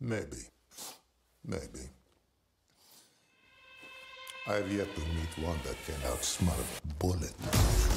Maybe. Maybe. I've yet to meet one that can outsmart a bullet.